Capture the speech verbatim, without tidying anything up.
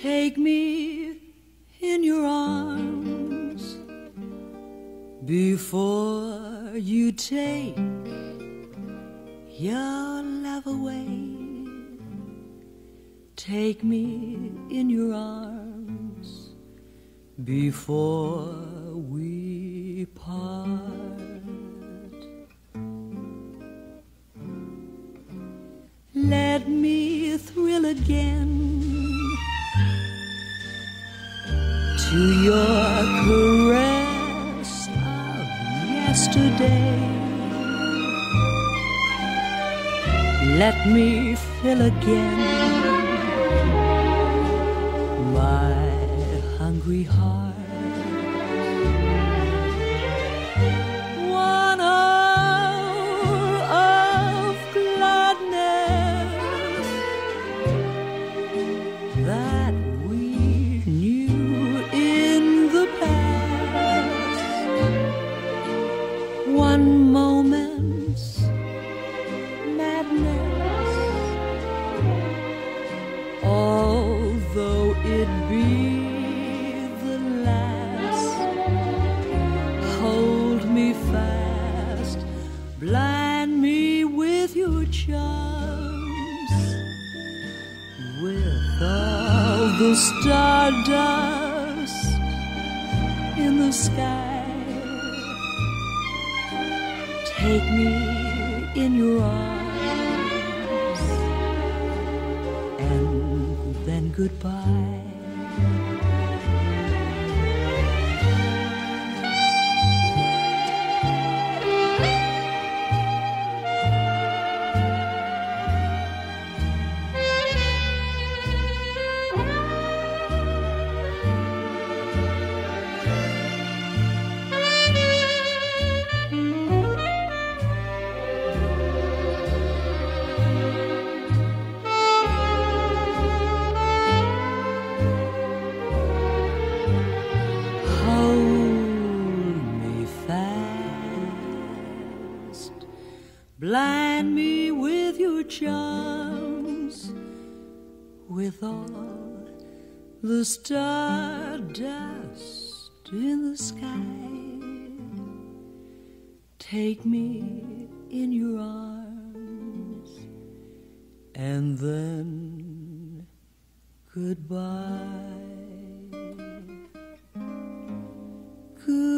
Take me in your arms before you take your love away. Take me in your arms before we part. Let me thrill again to your caress of yesterday. Let me fill again my hungry heart. One hour of gladness that we knew in the past. One moment's madness, although it be the last. Hold me fast, blind me with your charms, with all the stardust in the sky. Take me in your arms, and then goodbye. Blind me with your charms, with all the stardust in the sky. Take me in your arms, and then goodbye. Good